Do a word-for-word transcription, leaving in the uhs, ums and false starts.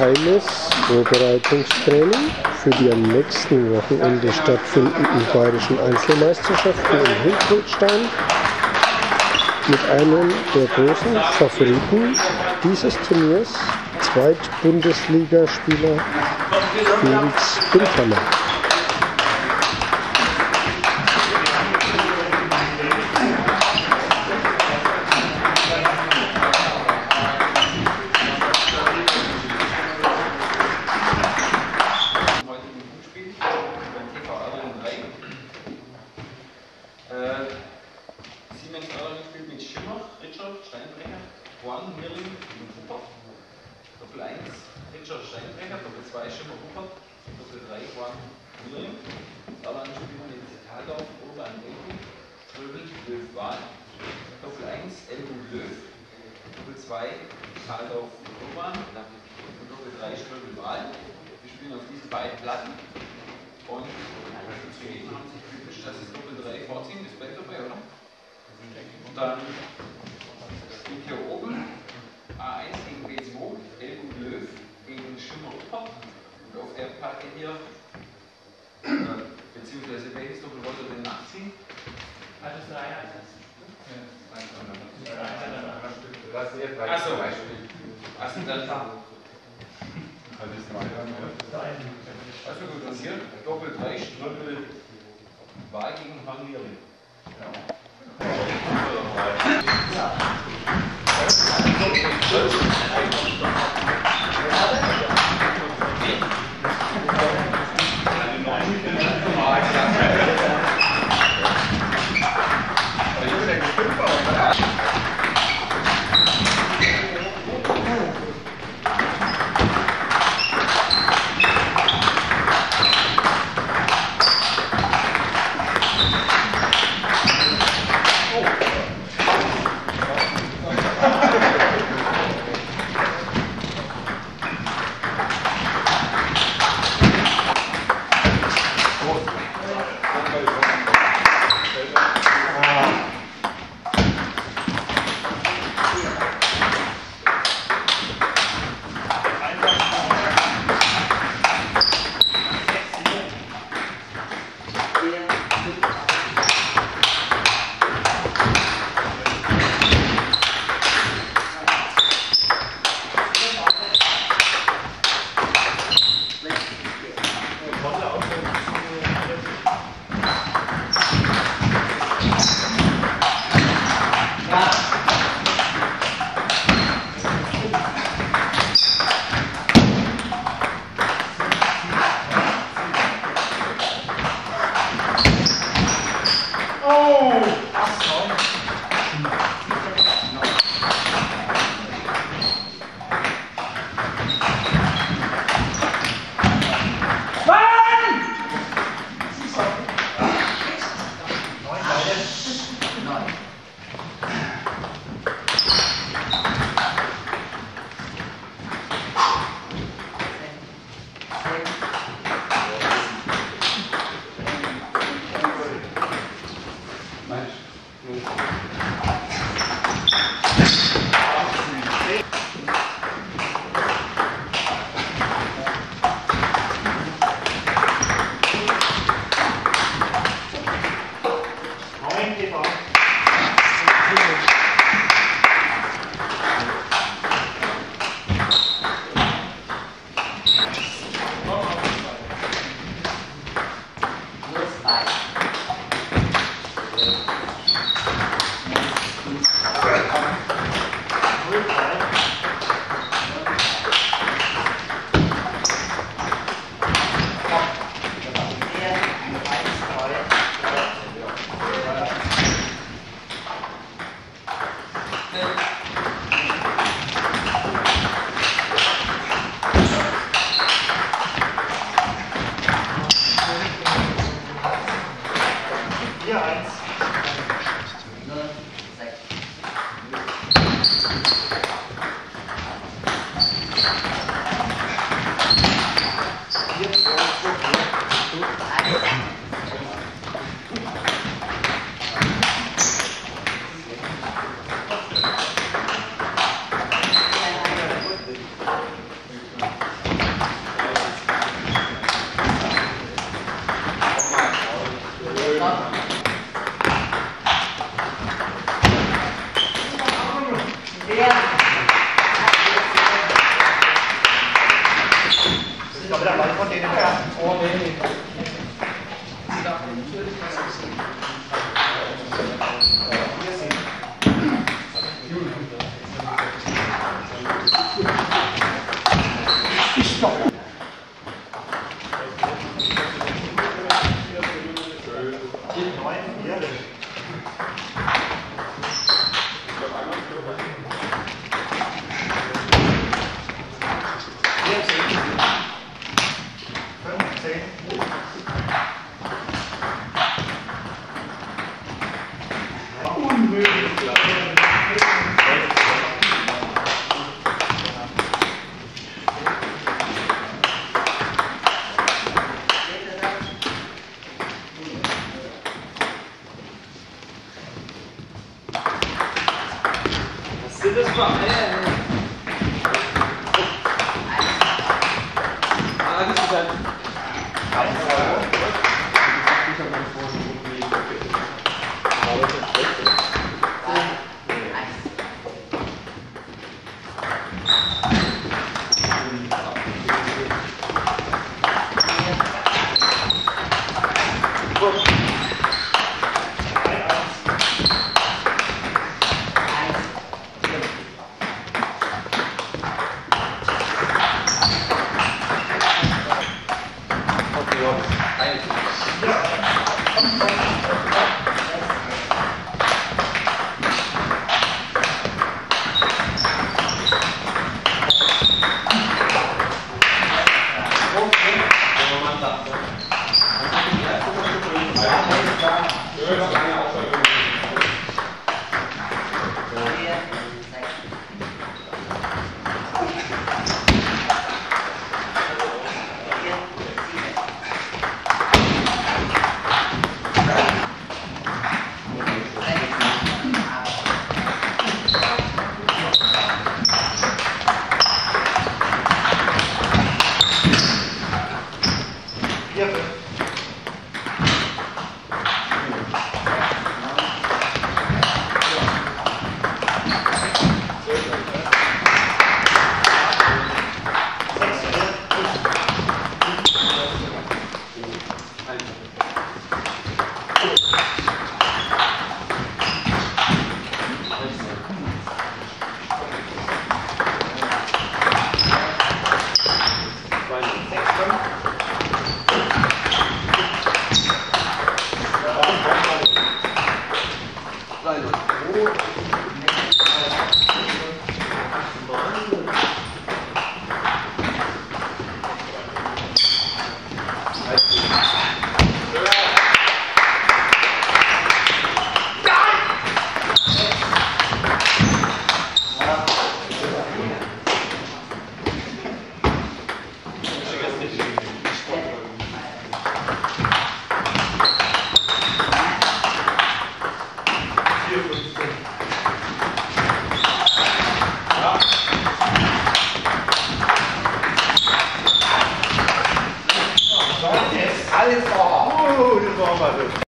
geheimes Vorbereitungstraining für die am nächsten Wochenende stattfindenden bayerischen Einzelmeisterschaften in Hildburghausen mit einem der großen Favoriten dieses Turniers, Zweitbundesligaspieler Felix Bindhammer. Siemens Erlangen spielt mit Schimmer, Richard, Steinbrecher, Juan, Mirling und Huppert. Doppel eins, Richard, Steinbrecher, Doppel zwei, Schimmer, Huppert, Doppel drei, Juan, Mirling. Erlangen spielt mit Haldorf, Urban, Elbu, Ströbel, Löw, Wahl. Doppel eins, Elbu, Löw. Doppel zwei, Haldorf, Urban. Und Doppel drei, Ströbel, Wahl. Wir spielen auf diesen beiden Platten. Und zu jedem haben sich typisch, das ist Doppel drei vorziehen, das bleibt dabei, oder? Und dann spielt hier oben A eins gegen B zwei, Elbu Löw gegen Schimmer Huppert. Und auf der Platte hier, äh, beziehungsweise welches Doppel wollt ihr denn nachziehen? Also drei eins. Achso, also dann. Also gut, und hier Doppel drei, Ströbel, Wahl gegen Van Liering. von denen fern. Oh nee. Stopp. Das war äh. Ah, das ist halt. Alles vor. Oh, das war mal so.